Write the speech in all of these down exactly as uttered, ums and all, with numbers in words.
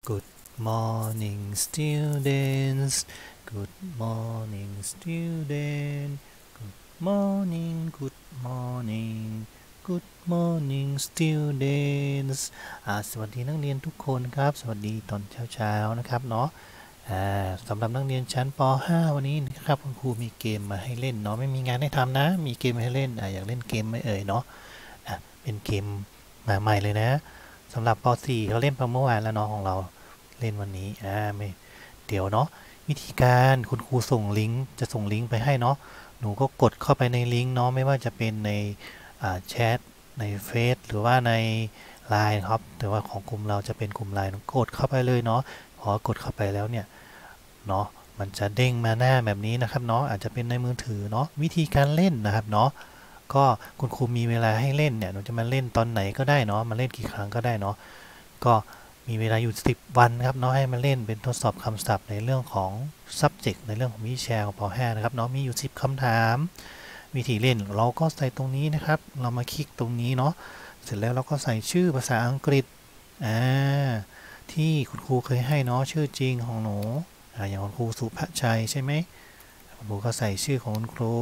Good morning students Good morning student Good morning Good morning Good morning students อ่าสวัสดีนักเรียนทุกคนครับสวัสดีตอนเช้าๆนะครับเนาะอ่าสำหรับนักเรียนชั้นป .ห้า วันนี้นะครับคุณครูมีเกมมาให้เล่นเนาะไม่มีงานให้ทำนะมีเกมให้เล่นอ่าอยากเล่นเกมไหมเอ่ยเนาะอ่ะเป็นเกมมาใหม่เลยนะสำหรับป .สี่ เขาเล่นไปเมื่อวานแล้วเนาะของเราเล่นวันนี้อ่าไม่เดี๋ยวเนาะวิธีการคุณครูส่งลิงก์จะส่งลิงก์ไปให้เนาะหนูก็กดเข้าไปในลิงก์เนาะไม่ว่าจะเป็นในอ่าแชทในเฟซหรือว่าใน ไลน์ ครับแต่ว่าของกลุ่มเราจะเป็นกลุ่ม ไลน์ กดเข้าไปเลยเนาะพอกดเข้าไปแล้วเนี่ยเนาะมันจะเด้งมาหน้าแบบนี้นะครับเนาะอาจจะเป็นในมือถือเนาะวิธีการเล่นนะครับเนาะก็คุณครูมีเวลาให้เล่นเนี่ยหนูจะมาเล่นตอนไหนก็ได้เนาะมาเล่นกี่ครั้งก็ได้เนาะก็มีเวลาอยู่สิบวันครับเนาะให้มาเล่นเป็นทดสอบคำศัพท์ในเรื่องของ subject ในเรื่องของวิชาของป .ห้า นะครับเนาะมีอยู่สิบคำถามวิธีเล่นเราก็ใส่ตรงนี้นะครับเรามาคลิกตรงนี้เนาะเสร็จแล้วเราก็ใส่ชื่อภาษาอังกฤษอ่าที่คุณครูเคยให้เนาะชื่อจริงของหนูอ่าอย่างคุณครูสุภชัยใช่ไหมคุณครูก็ใส่ชื่อของคุณครู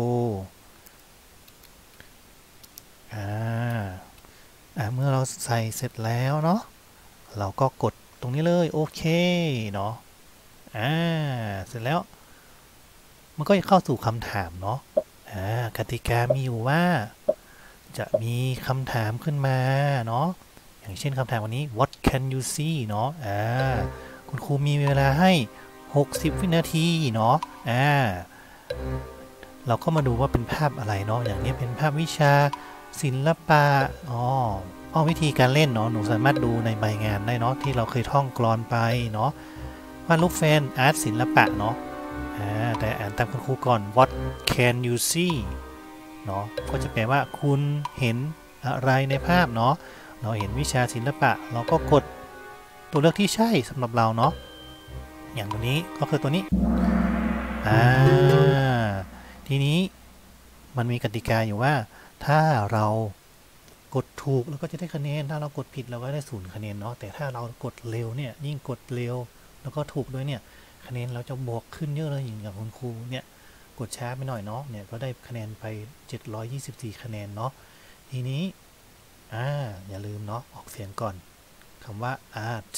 อ่าอ่าเมื่อเราใส่เสร็จแล้วเนาะเราก็กดตรงนี้เลยโอเคเนาะอ่าเสร็จแล้วมันก็จะเข้าสู่คำถามเนาะอ่ากติกามีอยู่ว่าจะมีคำถามขึ้นมาเนาะอย่างเช่นคำถามวันนี้ what can you see เนาะอ่าคุณครูมีเวลาให้หกสิบวินาทีเนาะอ่าเราก็มาดูว่าเป็นภาพอะไรเนาะอย่างนี้เป็นภาพวิชาศิลปะอ๋ออ๋อวิธีการเล่นเนาะหนูสามารถดูในใบงานได้เนาะที่เราเคยท่องกลอนไปเนาะวาดรูปแฟนอาร์ตศิลปะเนาะอ่าแต่อ่านตามคุณครูก่อน what can you see เนาะก็จะแปลว่าคุณเห็นอะไรในภาพเนาะเราเห็นวิชาศิลปะเราก็กดตัวเลือกที่ใช่สำหรับเราเนาะอย่างตัวนี้ก็คือตัวนี้อ่าทีนี้มันมีกติกาอยู่ว่าถ้าเรากดถูกเราก็จะได้คะแนนถ้าเรากดผิดเราก็ได้ศูนย์คะแนนเนาะแต่ถ้าเรากดเร็วเนี่ยยิ่งกดเร็วแล้วก็ถูกด้วยเนี่ยคะแนนเราจะบวกขึ้นเยอะเลยอย่างคุณครูเนี่ยกดช้าไปหน่อยเนาะเนี่ยก็ได้คะแนนไปเจ็ดร้อยยี่สิบสี่คะแนนเนาะทีนี้อ่าอย่าลืมเนาะออกเสียงก่อนคำว่า art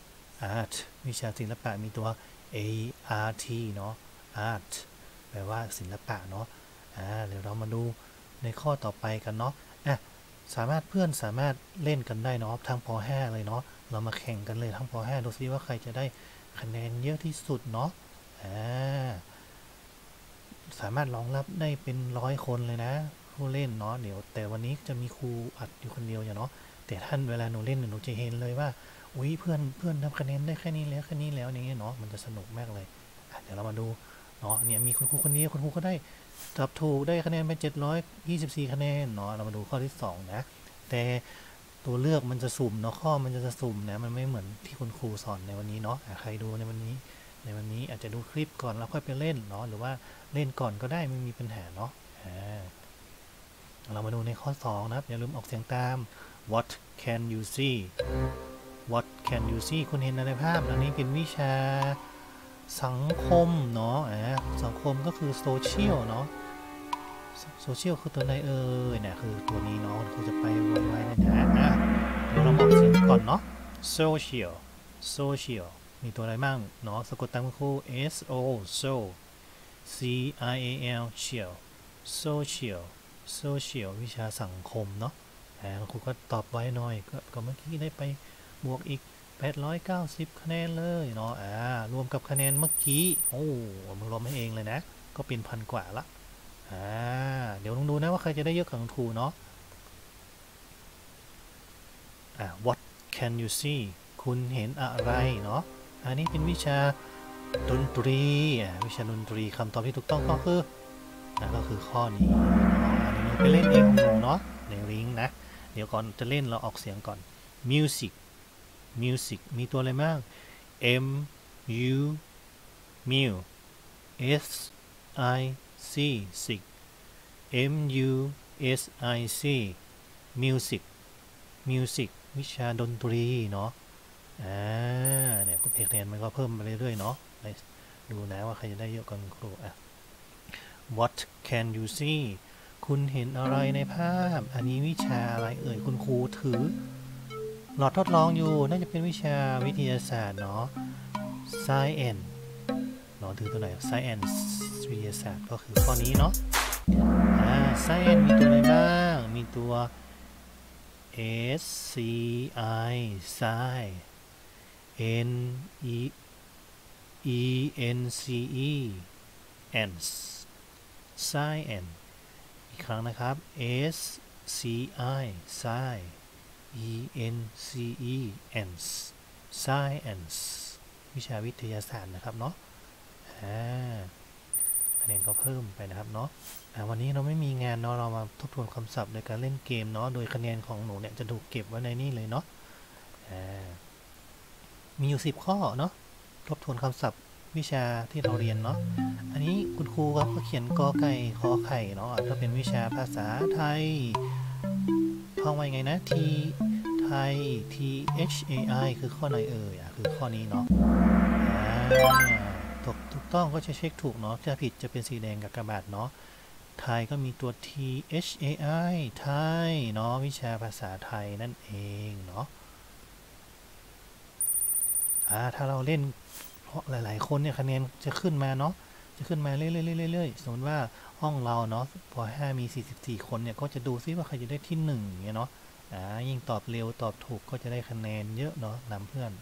art วิชาศิลปะมีตัว a r t เนาะ art แปลว่าศิลปะเนาะอ่าเดี๋ยวเรามาดูในข้อต่อไปกันเนาะอ่ะสามารถเพื่อนสามารถเล่นกันได้เนาะทั้งป .ห้า เลยเนาะเรามาแข่งกันเลยทั้งป .ห้า ดูซิว่าใครจะได้คะแนนเยอะที่สุดเนาะอ่าสามารถรองรับได้เป็นร้อยคนเลยนะผู้เล่นเนาะเดี๋ยวแต่วันนี้จะมีครูอัดอยู่คนเดียวอย่างเนาะแต่ท่านเวลาหนูเล่นหนูจะเห็นเลยว่าอุ้ยเพื่อนเพื่อนทำคะแนนได้แค่นี้แล้วแค่นี้แล้วอย่างเงี้ยเนาะมันจะสนุกมากเลยเดี๋ยวเรามาดูเนาะเนี่ยมีคุณครูคนนี้คุณครูก็ได้ตอบถูกได้คะแนนไปเจ็ดร้อยยี่สิบสี่คะแนนเนาะเรามาดูข้อที่สองนะแต่ตัวเลือกมันจะสุ่มเนาะข้อมันจะสุ่มนะมันไม่เหมือนที่คุณครูสอนในวันนี้เนาะใครดูในวันนี้ในวันนี้อาจจะดูคลิปก่อนแล้วค่อยไปเล่นเนาะหรือว่าเล่นก่อนก็ได้ไม่มีปัญหาเนาะเรามาดูในข้อสองนะครับอย่าลืมออกเสียงตาม what can you see what can you see คุณเห็นในภาพอันนี้เป็นวิชาสังคมเนาะอ่าสังคมก็คือโซเชียลเนาะโซเชียลคือตัวไหนเอ่ยเนี่ยคือตัวนี้เนาะคือจะไปไว้ๆนะอ่ะเดี๋ยวเราออกเสียงก่อนเนาะ social social มีตัวอะไรบ้างเนาะสะกดตามคุณครู s o so c i a l social social social วิชาสังคมเนาะอ่าครูก็ตอบไว้หน่อยก็เมื่อกี้ได้ไปบวกอีกแปดร้อยเก้าสิบคะแนนเลยเนาะอ่ารวมกับคะแนนเมื่อกี้โอ้มันรวมให้เองเลยนะก็เป็นพันกว่าละอ่าเดี๋ยวลองดูนะว่าใครจะได้เยอะกว่าครูเนาะอ่า what can you see คุณเห็นอะไรเนาะอันนี้เป็นวิชาดนตรีอ่าวิชาดนตรีคำตอบที่ถูกต้องก็คือนั่นก็คือข้อนี้เนาะอันนี้ไปเล่นเองของหนูเนาะในลิงก์นะเดี๋ยวก่อนจะเล่นเราออกเสียงก่อน music music มีตัวอะไรบ้าง m u mu s i c sic m u s i c music music วิชาดนตรีเนาะอ่าเนี่ยคะแนนมันก็เพิ่มไปเรื่อยๆเนาะดูนะว่าใครจะได้เยอะกว่าครูอ่ะ What can you see คุณเห็นอะไรในภาพอันนี้วิชาอะไรเอ่ยคุณครูถือหลอดทดลองอยู่น่าจะเป็นวิชาวิทยาศาสตร์เนาะ Science เนาะถือตัวไหน Science วิทยาศาสตร์ก็คือข้อนี้เนาะอ่า Science มีตัวอะไรบ้างมีตัว S C I Sci N E E N C E ants science อีกครั้งนะครับ S C I Sci E N C E ants science วิชาวิทยาศาสตร์นะครับเนาะคะแนนก็เพิ่มไปนะครับเนาะวันนี้เราไม่มีงานเนาะเรามาทบทวนคำศัพท์ในการเล่นเกมเนาะโดยคะแนนของหนูเนี่ยจะถูกเก็บไว้ในนี่เลยเนาะมีอยู่สิบข้อเนาะทบทวนคำศัพท์วิชาที่เราเรียนเนาะอันนี้คุณครูครับก็เขียนกอไก่ขอไข่เนาะถ้าเป็นวิชาภาษาไทยท่องไว้ไงนะ T ไทย T H A I คือข้อไหนเอ่ยอ่ะคือข้อนี้เนาะถูกถูกต้องก็จะเช็คถูกเนาะถ้าผิดจะเป็นสีแดงกับกระบาดเนาะไทยก็มีตัว T H A I ไทยเนาะวิชาภาษาไทยนั่นเองเนาะอ่าถ้าเราเล่นเพราะหลายๆคนเนี่ยคะแนนจะขึ้นมาเนาะจะขึ้นมาเรื่อยๆๆๆสมมติว่าห้องเราเนาะพอห้ามีสี่สิบสี่คนเนี่ยก็จะดูซิว่าใครจะได้ที่หนึ่งเนี่ยเนาะอ่ายิ่งตอบเร็วตอบถูกก็จะได้คะแนนเยอะเนาะนำเพื่อน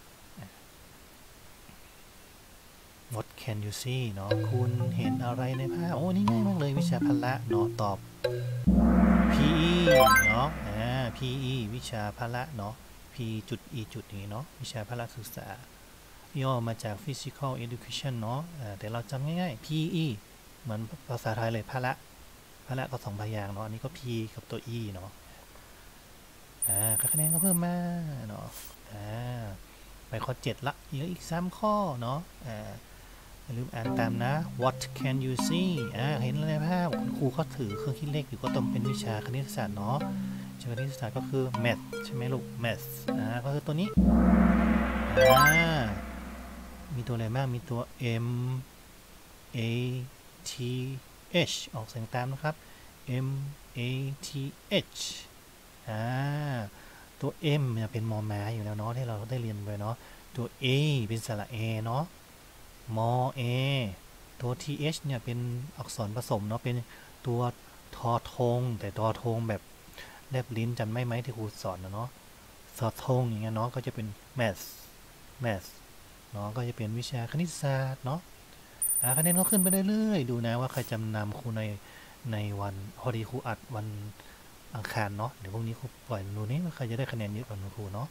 What can you see เนาะคุณเห็นอะไรในภาพโอ้นี่ง่ายมากเลยวิชาพละเนาะตอบ พี อี เนาะอ่า พี อี วิชาพละเนาะ P จุด E จุดนี้เนาะวิชาพละศึกษาย่อมาจาก Physical Education เนาะแต่เราจำง่ายๆ พี อี เหมือนภาษาไทยเลยพละพละก็สองพยางค์เนาะอันนี้ก็ P กับตัว E เนาะอ่าคะแนนก็เพิ่มมาเนาะอ่าไปข้อเจ็ดละเหลืออีกสามข้อเนาะอ่าอย่าลืมอ่านตามนะ What can you see อ่าเห็นอะไรภาพคุณครูเขาถือเครื่องคิดเลขอยู่ก็ต้องเป็นวิชาคณิตศาสตร์เนาะวิชาคณิตศาสตร์ก็คือ math ใช่ไหมลูก math อ่าก็คือตัวนี้อ่ามีตัวอะไรบ้างมีตัว M A T H ออกเสียงตามนะครับ M A T H อ่าตัว M เนี่ยเป็นมอม้าอยู่แล้วเนาะที่เราได้เรียนไปเนาะตัว A เป็นสระ A เนาะมอ A ตัว th เนี่ยเป็นอักษรผสมเนาะเป็นตัวทอทงแต่ทอทงแบบแลบลิ้นจำไม่ไหมที่ครูสอนนะเนาะทอทงอย่างเงี้ยเนาะก็จะเป็น math math เนาะก็จะเป็นวิชาคณิตศาสตร์เนาะคะแนนก็ขึ้นไปเรื่อยๆดูนะว่าใครจำนำครูในในวันพอดีครูอัดวันอังคารเนาะเดี๋ยวพรุ่งนี้ครูปล่อยดูนี่ว่าใครจะได้คะแนนเยอะกว่าครูเนาะ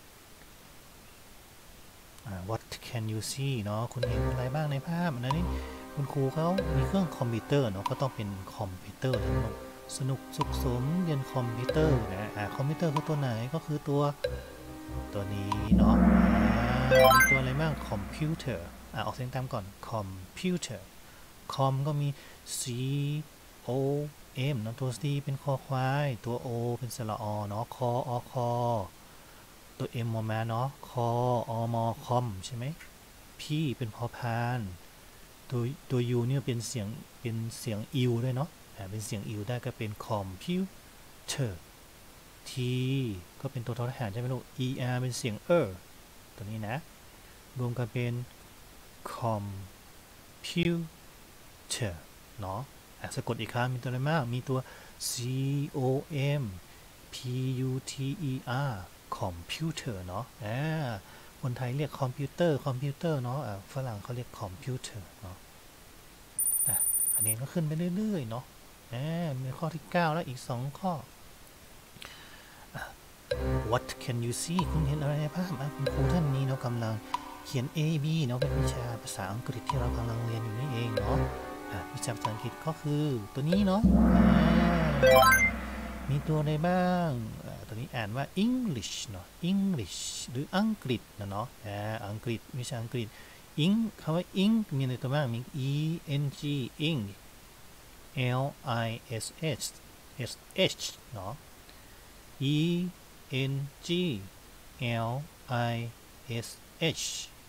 What can you see เนาะคุณเห็นอะไรบ้างในภาพอันนี้คุณครูเขามีเครื่องคอมพิวเตอร์เนาะก็ต้องเป็นคอมพิวเตอร์ทั้งหมดสนุกสุขสมเรียนคอมพิวเตอร์นะอ่าคอมพิวเตอร์คือตัวไหนก็คือตัวตัวนี้เนาะมีตัวอะไรบ้างคอมพิวเตอร์อ่าออกเสียงตามก่อนคอมพิวเตอร์คอมก็มี C O M นะตัว C เป็นคอควายตัว O เป็นสระอเนาะคออคอตัว M มอมาเนาะคออมอคอมใช่ไหม P เป็นพอพานตัวตัว U เนี่ยเป็นเสียงเป็นเสียง อิว ด้วยเนาะอ่าเป็นเสียง อิว ได้ก็เป็นคอมพิวเตอร์ T ก็เป็นตัวทอทหารใช่ไหมลูก E R เป็นเสียงเออตัวนี้นะรวมกันเป็นคอมพิวเตอร์เนาะสะกดอีกครั้งมีตัวอะไรมากมีตัว C O M P U T E R คอมพิวเตอร์เนาะอ่าคนไทยเรียกคอมพิวเตอร์คอมพิวเตอร์เนาะอ่าฝรั่งเขาเรียกคอมพิวเตอร์เนาะอ่ะอันนี้ก็ขึ้นไปเรื่อยๆเนาะอ่ามีข้อที่เก้าแล้วอีกสองข้อ What can you see คุณเห็นอะไรในภาพคุณครูท่านนี้เนาะกำลังเขียน A B เนาะเป็นวิชาภาษาอังกฤษที่เรากำลังเรียนอยู่นี่เองเนาะวิชาภาษาอังกฤษก็คือตัวนี้เนาะมีตัวอะไรบ้างตัวนี้อ่านว่า English เนาะ English หรืออังกฤษนะเนาะอังกฤษวิชาอังกฤษ Ing คำว่า Ing มีอะไรตัวบ้างมี E N G Ing L I S H S H เนาะ E N G L I S H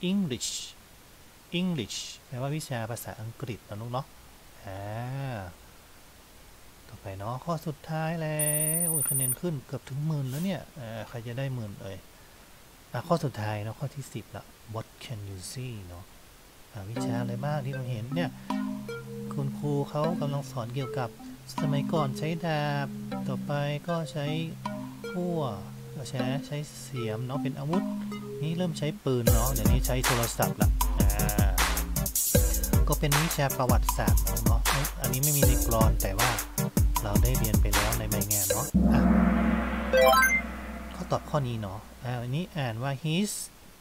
English English แปลว่าวิชาภาษาอังกฤษนะลูกเนาะอ่าต่อไปเนาะข้อสุดท้ายแล้วโอ้ยคะแนนขึ้นเกือบถึงหมื่นแล้วเนี่ยอ่าใครจะได้หมื่นเอ่ยอ่ะข้อสุดท้ายเนาะข้อที่สิบละ What can you see เนาะอ่าวิชาอะไรบ้างที่เราเห็นเนี่ยคุณครูเขากำลังสอนเกี่ยวกับสมัยก่อนใช้ดาบต่อไปก็ใช้พั่วใช้ใช้เสียมเนาะเป็นอาวุธนี่เริ่มใช้ปืนเนาะเดี๋ยวนี้ใช้โทรศัพท์ละอ่าก็เป็นวิชาประวัติศาสตร์เนาะอันนี้ไม่มีในกลอนแต่ว่าเราได้เรียนไปแล้วในใบงานเนาะอ่ะข้อตอบข้อนี้เนาะอ่าอันนี้อ่านว่า his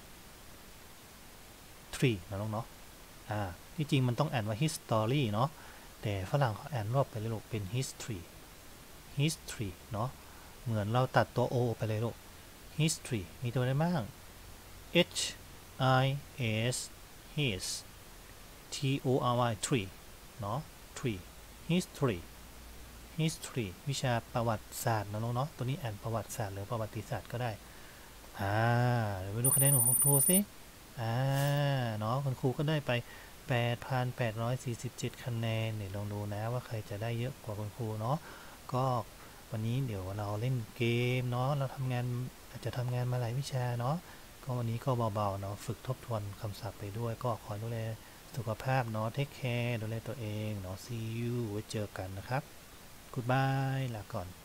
tree นะน้องเนาะอ่าที่จริงมันต้องอ่านว่า history เนาะแต่ฝรั่งเขาอ่านรอบไปเลยลูกเป็น history history เนาะเหมือนเราตัดตัว o ไปเลยลูก history มีตัวอะไรบ้าง h i s his t o r y tree เนาะ tree history history วิชาประวัติศาสตร์นะน้องเนาะตัวนี้อ่านประวัติศาสตร์หรือประวัติศาสตร์ก็ได้อ่าเดี๋ยวไปดูคะแนนของคุณครูสิอ่าเนาะคุณครูก็ได้ไป แปดพันแปดร้อยสี่สิบเจ็ด คะแนนเดี๋ยวลองดูนะว่าใครจะได้เยอะกว่าคุณครูเนาะก็วันนี้เดี๋ยวเราเล่นเกมเนาะเราทำงานอาจจะทำงานมาหลายวิชาเนาะก็วันนี้ก็เบาๆเนาะฝึกทบทวนคำศัพท์ไปด้วยก็ขอดูแลสุขภาพเนาะเทคแคร์ดูแลตัวเองเนาะ see you ไว้เจอกันนะครับ goodbye ลาก่อน